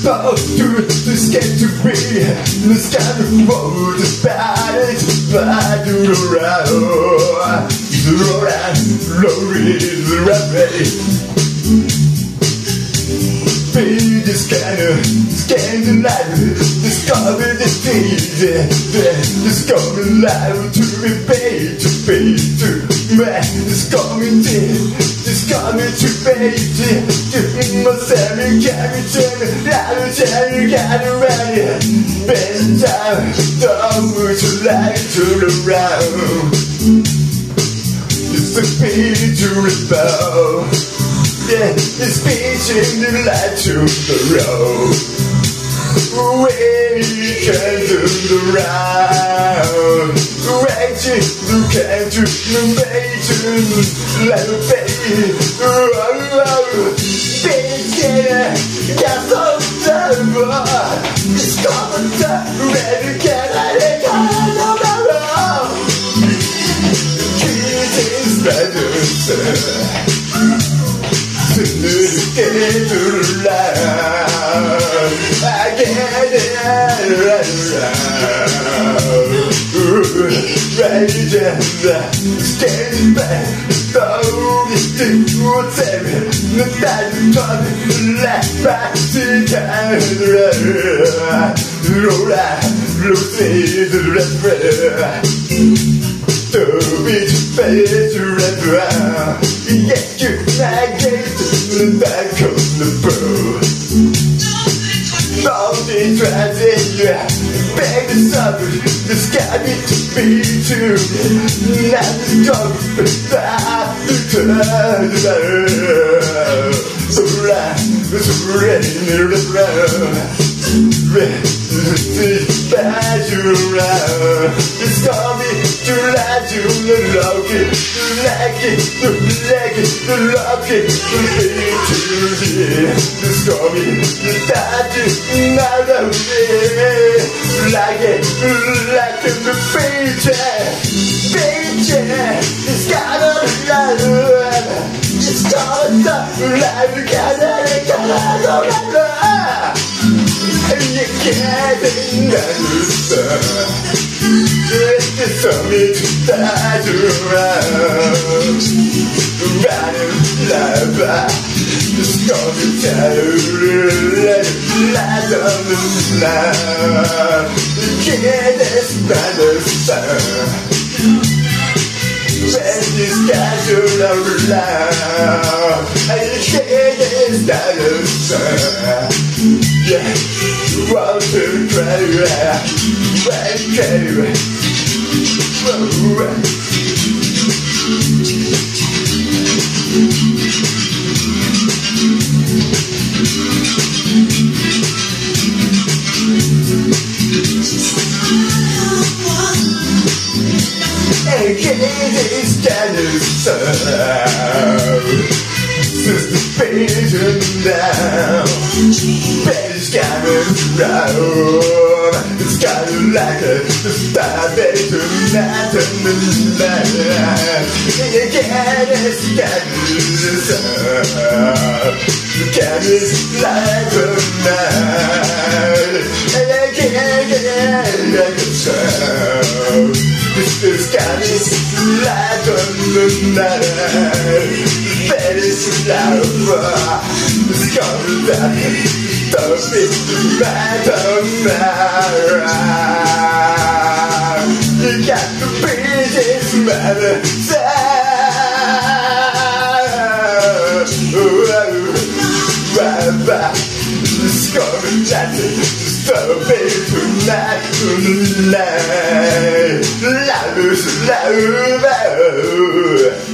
fall through the sky to be the sky before the spiders fly to the road. The road is rapid. Be this kind of Scandinavian, discover the things, discover life to be paid, to man, discover to pay, myself, you carry to me, I don't tell you, got it right, best time, don't push your life to the round, it's a page to rebel. Yeah, it's pitching the light to the road. We can do the round. Raging, you can do the major. Like a baby. Bitch, got so terrible. It's coming down. Ready, can I take on the road? Kids better. To get to the light, I get it right and standing back, don't think what's happening, the time to talk, laugh back to time, roll out, losing the red. To be better and round, yeah, you like it, the back of the boat. All the transit, beg the suffering, the sky needs to be too. Not the struggle, but the turn. So right, it's ready to run. Back you around. It's coming to light you, the lock it, the like it, the black it, the lock it, the big to the it's coming to light you, not of it. Like it, the beach, it's got a love. It's got a life, you can't understand. It's something to die around. Running life, it's gonna tell you, let it light on the line. You can't stand the sun. When this guy's around, and you can't stand the sun. Yeah, want to cry, since the vision down, baby's coming around. It's kind of like a starvation tonight and the night. You can't escape the sun. You can't escape the night. And you can't get like a child. This kind of light on the night. Baby's love, it's coming back. Don't be right on now. You got to be this matter. It's coming back. Stop it tonight. Love is love.